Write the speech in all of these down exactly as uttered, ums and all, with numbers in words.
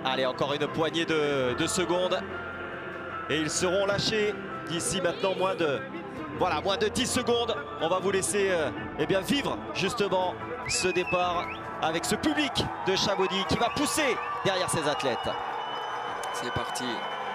Allez, encore une poignée de, de secondes. Et ils seront lâchés d'ici maintenant moins de, voilà, moins de dix secondes. On va vous laisser euh, eh bien, vivre justement ce départ avec ce public de Chamonix qui va pousser derrière ses athlètes. C'est parti.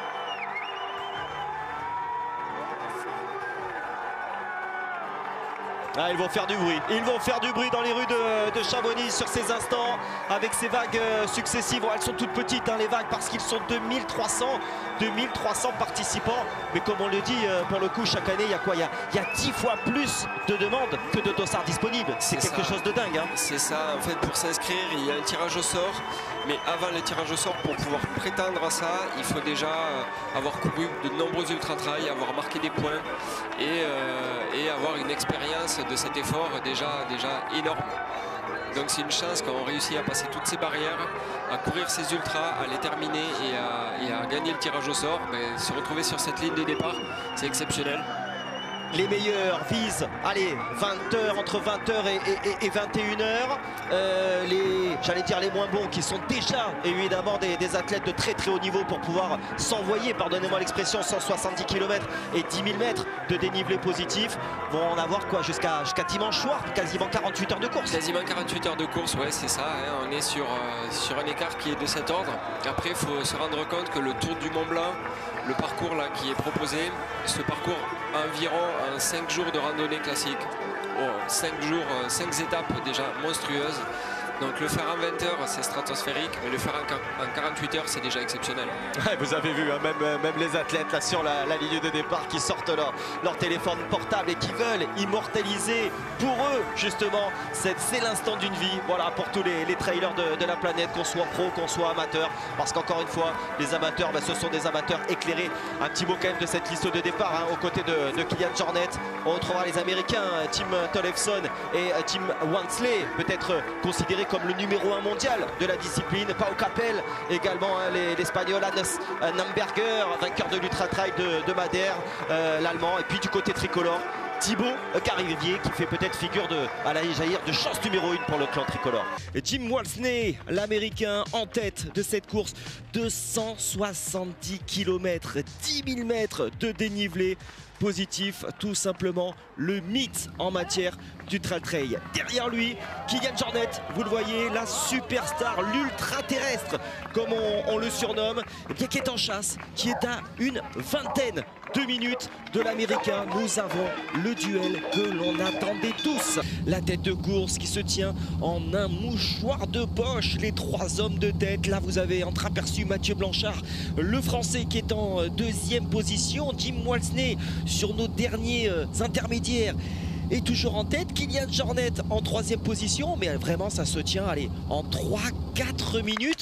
Ah, ils vont faire du bruit. Ils vont faire du bruit dans les rues de, de Chamonix sur ces instants avec ces vagues euh, successives. Bon, elles sont toutes petites hein, les vagues parce qu'ils sont deux mille trois cents participants. Mais comme on le dit, euh, pour le coup, chaque année, il y a quoi Il y a, il y a dix fois plus de demandes que de dossards disponibles. C'est quelque ça. chose de dingue. Hein. C'est ça. En fait, pour s'inscrire, il y a un tirage au sort. Mais avant le tirage au sort, pour pouvoir prétendre à ça, il faut déjà euh, avoir couru de nombreux ultra-trails, avoir marqué des points et, euh, et avoir une expérience de cet effort déjà, déjà énorme. Donc c'est une chance quand on réussit à passer toutes ces barrières, à courir ces ultras, à les terminer et à, et à gagner le tirage au sort. Mais se retrouver sur cette ligne de départ, c'est exceptionnel. Les meilleurs visent, allez, vingt heures, entre vingt heures et, et, et vingt et une heures. Euh, les, j'allais dire les moins bons, qui sont déjà évidemment des, des athlètes de très très haut niveau pour pouvoir s'envoyer, pardonnez-moi l'expression, cent soixante-dix kilomètres et dix mille mètres de dénivelé positif, vont en avoir quoi jusqu'à jusqu'à dimanche soir, quasiment quarante-huit heures de course. Quasiment quarante-huit heures de course, ouais, c'est ça. Hein, on est sur, euh, sur un écart qui est de cet ordre. Après, il faut se rendre compte que le Tour du Mont Blanc, le parcours là qui est proposé, ce parcours environ cinq jours de randonnée classique. Oh, cinq jours, cinq étapes déjà monstrueuses. Donc le faire en vingt heures, c'est stratosphérique, mais le faire en quarante-huit heures, c'est déjà exceptionnel. Ouais, vous avez vu, hein, même, même les athlètes là sur la, la ligne de départ qui sortent leur, leur téléphone portable et qui veulent immortaliser pour eux justement, c'est l'instant d'une vie. Voilà, pour tous les, les trailers de, de la planète, qu'on soit pro, qu'on soit amateur. Parce qu'encore une fois, les amateurs, ben, ce sont des amateurs éclairés. Un petit mot quand même de cette liste de départ, hein, aux côtés de, de Kilian Jornet. On retrouvera les Américains, Tim Tollefson et Tim Walmsley, peut-être considérés comme le numéro un mondial de la discipline. Pau Capel également, hein, l'Espagnol Hannes Namberger, vainqueur de l'Ultra Trail de, de Madère, euh, l'Allemand. Et puis du côté tricolore, Thibaut Garivier qui fait peut-être figure de, à la jaillir de chance numéro une pour le clan tricolore. Et Tim Walmsley, l'Américain, en tête de cette course. deux cent soixante-dix kilomètres, dix mille mètres de dénivelé positif, tout simplement le mythe en matière d'ultra trail. Derrière lui, Kilian Jornet, vous le voyez, la superstar, l'ultra terrestre, comme on, on le surnomme, et bien qui est en chasse, qui est à une vingtaine de minutes de l'Américain. Nous avons le duel que l'on attendait tous. La tête de course qui se tient en un mouchoir de poche. Les trois hommes de tête. Là, vous avez entreaperçu Mathieu Blanchard, le Français qui est en deuxième position. Tim Walmsley sur nos derniers euh, intermédiaires et toujours en tête. Kilian Jornet en troisième position, mais vraiment ça se tient allez, en trois quatre minutes.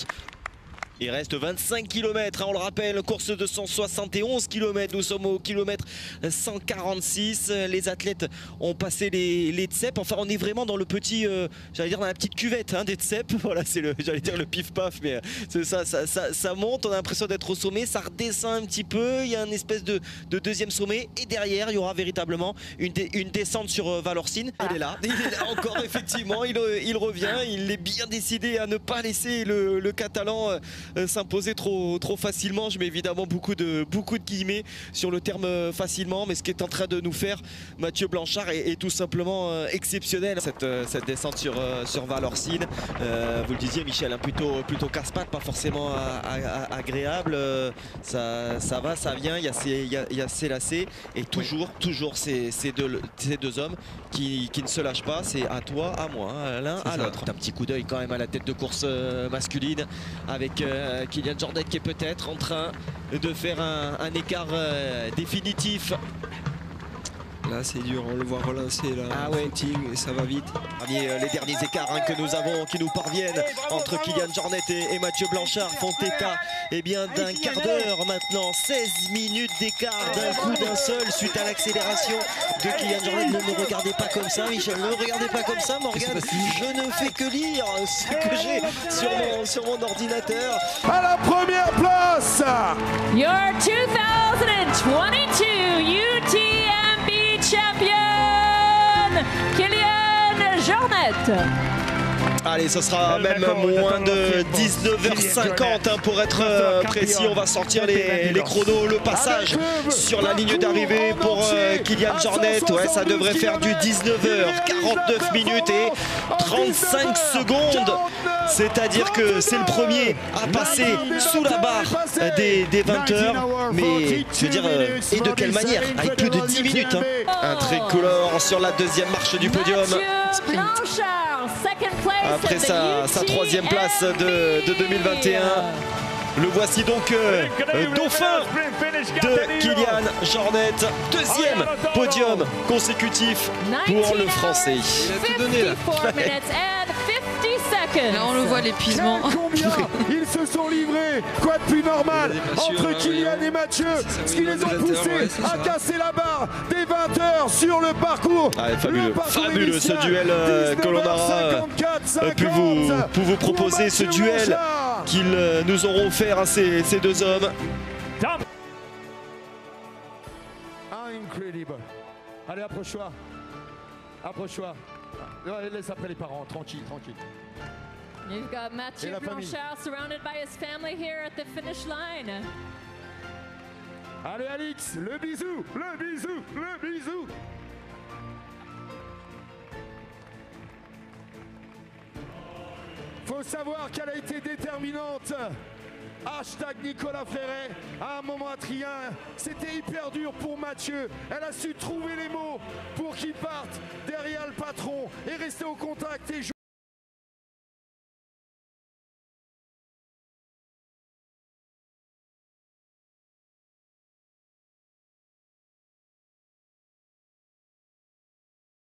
Il reste vingt-cinq kilomètres, hein, on le rappelle, course de cent soixante et onze kilomètres, nous sommes au kilomètre cent quarante-six, les athlètes ont passé les, les Tsep, enfin on est vraiment dans le petit, euh, j'allais dire dans la petite cuvette hein, des Tsep, voilà c'est le, j'allais dire le pif-paf, mais c'est ça, ça, ça, ça monte, on a l'impression d'être au sommet, ça redescend un petit peu, il y a une espèce de, de deuxième sommet, et derrière il y aura véritablement une, dé, une descente sur euh, Valorcine. Il est là, il est là encore effectivement, il, il revient, il est bien décidé à ne pas laisser le, le Catalan euh, s'imposer trop, trop facilement. Je mets évidemment beaucoup de, beaucoup de guillemets sur le terme facilement, mais ce qui est en train de nous faire Mathieu Blanchard est, est tout simplement euh, exceptionnel. Cette, euh, cette descente sur, euh, sur Valorcine, euh, vous le disiez Michel, hein, plutôt, plutôt casse-pattes, pas forcément à, à, à, agréable. Euh, ça, ça va, ça vient, il y a ces, il y a, il y a ces lacets et toujours, oui. toujours ces, ces, deux, ces deux hommes qui, qui ne se lâchent pas. C'est à toi, à moi, hein, l'un à l'autre. Un petit coup d'œil quand même à la tête de course euh, masculine avec euh, Kilian Jornet qui est peut-être en train de faire un, un écart euh, définitif. Là c'est dur, on le voit relancer là, ah ouais. footing, et ça va vite. Les, les derniers écarts hein, que nous avons, qui nous parviennent entre Kilian Jornet et, et Mathieu Blanchard font état eh bien d'un quart d'heure maintenant, seize minutes d'écart d'un coup d'un seul suite à l'accélération de Kilian Jornet. Ne me regardez pas comme ça Michel, ne me regardez pas comme ça Morgane, je ne fais que lire ce que j'ai sur mon, sur mon ordinateur. À la première place, your two thousand twenty-two U T M B champion, Kilian Jornet. Allez, ce sera même moins de dix-neuf heures cinquante hein, pour être euh, précis. On va sortir les, les chronos, le passage sur la ligne d'arrivée pour euh, Kilian Jornet. Ouais, ça devrait faire du dix-neuf heures quarante-neuf minutes et trente-cinq secondes. C'est-à-dire que c'est le premier à passer sous la barre des, des vingt heures. Mais je veux dire, euh, et de quelle manière? Avec plus de dix minutes. Hein. Un tricolore sur la deuxième marche du podium. Après sa, sa troisième place de, de deux mille vingt et un. Le voici donc euh, dauphin de Kilian Jornet. Deuxième podium consécutif pour le Français. Il a tout donné là. Là on le voit l'épuisement. Combien ils se sont livrés? Quoi de plus normal entre Kilian et Mathieu, ce qui les ont poussés à casser la barre des vingt heures sur le parcours. Ah, fabuleux, fabuleux ce duel euh, que l'on aura euh, pu, vous, pu vous proposer, ce duel qu'ils euh, nous auront offert hein, ces, ces deux hommes. Incredible. Allez, approche-toi. Approche-toi. Laisse après les parents, tranquille, tranquille. You've got Mathieu Blanchard surrounded by his family here at the finish line. Allez Alix, le bisou, le bisou, le bisou. Faut savoir qu'elle a été déterminante. Hashtag Nicolas Ferret. À un moment à Trien, c'était hyper dur pour Mathieu. Elle a su trouver les mots pour qu'il parte derrière le patron et rester au contact et jouer.